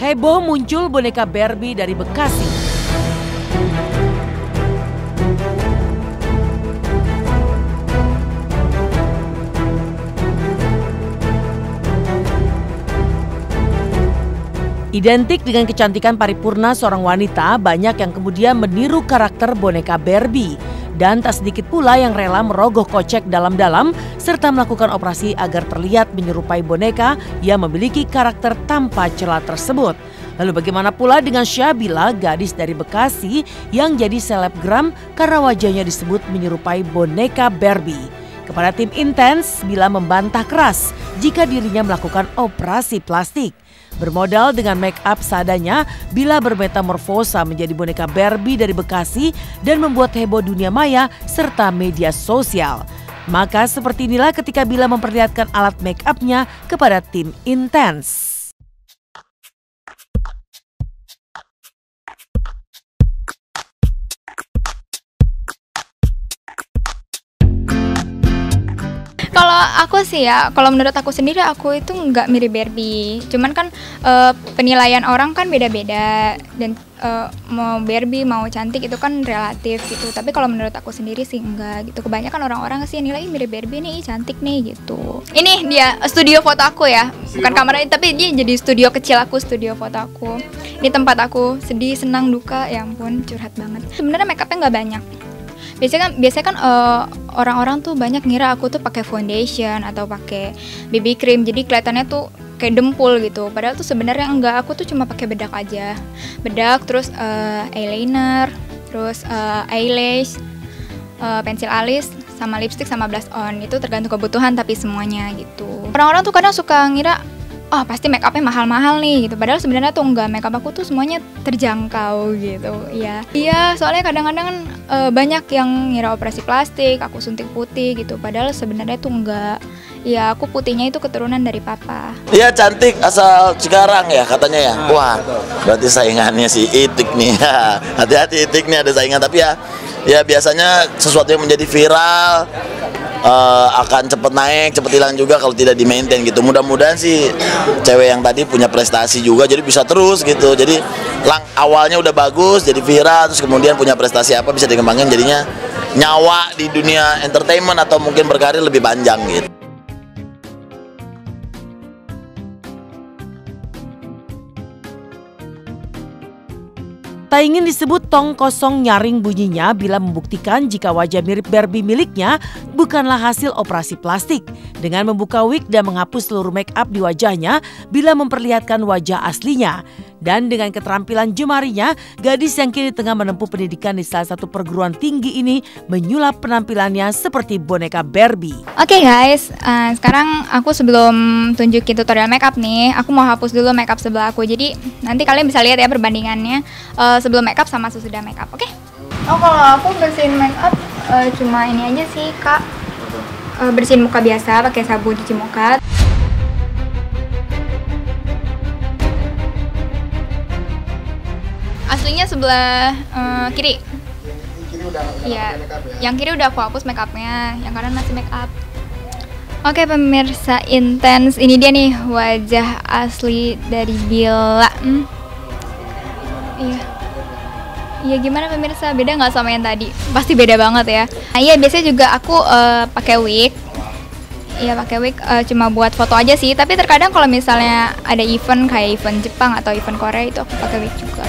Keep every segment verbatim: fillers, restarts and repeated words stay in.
Heboh muncul boneka Barbie dari Bekasi. Identik dengan kecantikan paripurna seorang wanita, banyak yang kemudian meniru karakter boneka Barbie. Dan tak sedikit pula yang rela merogoh kocek dalam-dalam serta melakukan operasi agar terlihat menyerupai boneka yang memiliki karakter tanpa celah tersebut. Lalu bagaimana pula dengan Syabila, gadis dari Bekasi yang jadi selebgram karena wajahnya disebut menyerupai boneka Barbie. Kepada tim Intens, Bila membantah keras jika dirinya melakukan operasi plastik. Bermodal dengan make up seadanya, Bila bermetamorfosa menjadi boneka Barbie dari Bekasi dan membuat heboh dunia maya serta media sosial. Maka seperti inilah ketika Bila memperlihatkan alat make up-nya kepada tim Intens. Kalau aku sih ya, kalau menurut aku sendiri aku itu nggak mirip Barbie. Cuman kan e, penilaian orang kan beda-beda dan e, mau Barbie mau cantik itu kan relatif gitu. Tapi kalau menurut aku sendiri sih enggak gitu. Kebanyakan orang-orang sih nilai mirip Barbie nih, cantik nih gitu. Ini dia studio foto aku ya, bukan kamera tapi dia jadi studio kecil aku, studio foto aku. Ini tempat aku sedih, senang, duka, ya ampun curhat banget. Sebenarnya make up-nya nggak banyak. Biasanya kan, biasanya kan uh, orang-orang tuh banyak ngira aku tuh pakai foundation atau pakai B B cream, jadi kelihatannya tuh kayak dempul gitu. Padahal tuh sebenarnya enggak, aku tuh cuma pakai bedak aja, bedak, terus uh, eyeliner, terus uh, eyelash, uh, pensil alis, sama lipstick, sama blush on. Itu tergantung kebutuhan tapi semuanya gitu. Orang-orang tuh kadang suka ngira, oh pasti make upnya mahal-mahal nih gitu. Padahal sebenarnya tuh enggak, make up aku tuh semuanya terjangkau gitu. Iya. Iya, soalnya kadang-kadang kan e, banyak yang ngira operasi plastik, aku suntik putih gitu. Padahal sebenarnya tuh enggak. Iya, aku putihnya itu keturunan dari papa. Iya cantik asal Cikarang ya katanya ya. Wah, berarti saingannya si Itik nih. Hati-hati Itik nih ada saingan, tapi ya ya biasanya sesuatu yang menjadi viral Uh, akan cepet naik, cepet hilang juga kalau tidak di-maintain gitu. Mudah-mudahan sih cewek yang tadi punya prestasi juga, jadi bisa terus gitu. Jadi lang awalnya udah bagus, jadi viral, terus kemudian punya prestasi apa bisa dikembangin, jadinya nyawa di dunia entertainment atau mungkin berkarir lebih panjang gitu. Tak ingin disebut tong kosong nyaring bunyinya Bila membuktikan jika wajah mirip Barbie miliknya bukanlah hasil operasi plastik. Dengan membuka wig dan menghapus seluruh make up di wajahnya, Bila memperlihatkan wajah aslinya. Dan dengan keterampilan jemarinya, gadis yang kini tengah menempuh pendidikan di salah satu perguruan tinggi ini menyulap penampilannya seperti boneka Barbie. Oke okay guys, uh, sekarang aku sebelum tunjukin tutorial make up nih, aku mau hapus dulu make up sebelah aku. Jadi nanti kalian bisa lihat ya perbandingannya uh, sebelum make up sama sesudah make up, oke? Okay? Oh kalau aku bersihin make up uh, cuma ini aja sih kak, uh, bersihin muka biasa pakai sabun cuci muka. Aslinya sebelah uh, kiri. Iya, yang kiri udah aku hapus make upnya, yang kanan masih make up. Oke pemirsa Intens, ini dia nih wajah asli dari Bila. Hmm. Iya, iya gimana pemirsa, beda nggak sama yang tadi? Pasti beda banget ya. Nah iya biasanya juga aku uh, pakai wig. Iya pakai wig uh, cuma buat foto aja sih. Tapi terkadang kalau misalnya ada event kayak event Jepang atau event Korea itu aku pakai wig juga.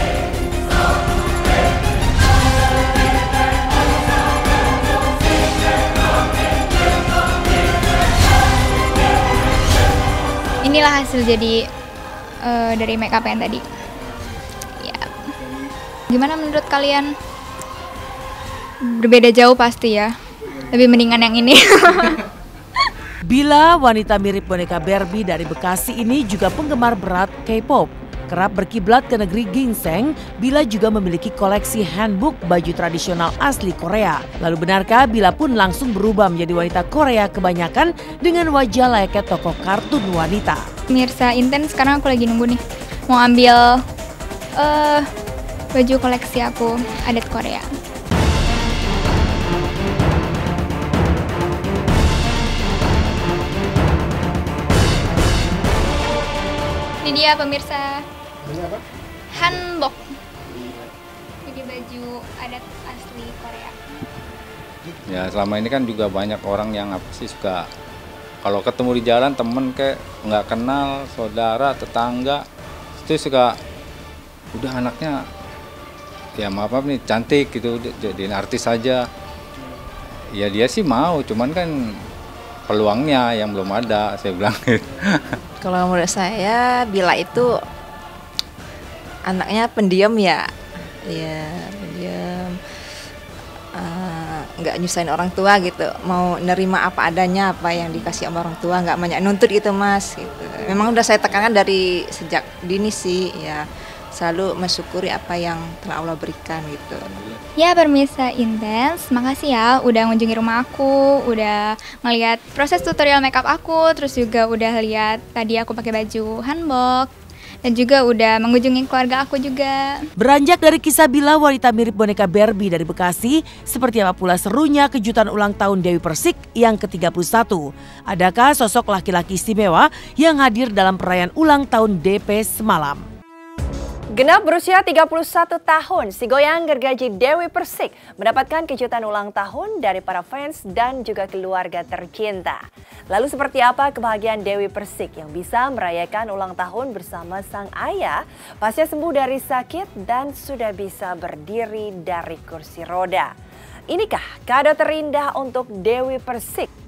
Inilah hasil jadi uh, dari make up yang tadi. Ya. Gimana menurut kalian? Berbeda jauh pasti ya. Lebih mendingan yang ini. Bila, wanita mirip boneka Barbie dari Bekasi ini juga penggemar berat K-pop. Kerap berkiblat ke negeri ginseng, Bila juga memiliki koleksi handbook baju tradisional asli Korea. Lalu benarkah Bila pun langsung berubah menjadi wanita Korea kebanyakan dengan wajah layaknya tokoh kartun wanita? Mirsa Intens, sekarang aku lagi nunggu nih. Mau ambil uh, baju koleksi aku adat Korea. Ini dia pemirsa. apa? Hanbok. Jadi baju adat asli Korea. Ya selama ini kan juga banyak orang yang apa sih suka kalau ketemu di jalan temen kayak nggak kenal saudara tetangga itu suka udah anaknya ya maaf maaf nih cantik gitu jadiin artis saja. Ya dia sih mau cuman kan peluangnya yang belum ada saya bilang. Kalau menurut saya Bila itu anaknya pendiam ya, ya pendiam, uh, nggak nyusahin orang tua gitu, mau nerima apa adanya apa yang dikasih sama orang tua, nggak banyak nuntut gitu mas. Gitu. Memang udah saya tekankan dari sejak dini sih ya, selalu mensyukuri apa yang telah Allah berikan gitu. Ya Permisa Intens, makasih ya udah ngunjungi rumah aku, udah ngeliat proses tutorial makeup aku, terus juga udah lihat tadi aku pakai baju hanbok, dan juga udah mengunjungi keluarga aku juga. Beranjak dari kisah Bila, wanita mirip boneka Barbie dari Bekasi, seperti apa pula serunya kejutan ulang tahun Dewi Persik yang ke tiga puluh satu. Adakah sosok laki-laki istimewa yang hadir dalam perayaan ulang tahun D P semalam? Genap berusia tiga puluh satu tahun, si goyang gergaji Dewi Persik mendapatkan kejutan ulang tahun dari para fans dan juga keluarga tercinta. Lalu seperti apa kebahagiaan Dewi Persik yang bisa merayakan ulang tahun bersama sang ayah pasca sembuh dari sakit dan sudah bisa berdiri dari kursi roda? Inikah kado terindah untuk Dewi Persik?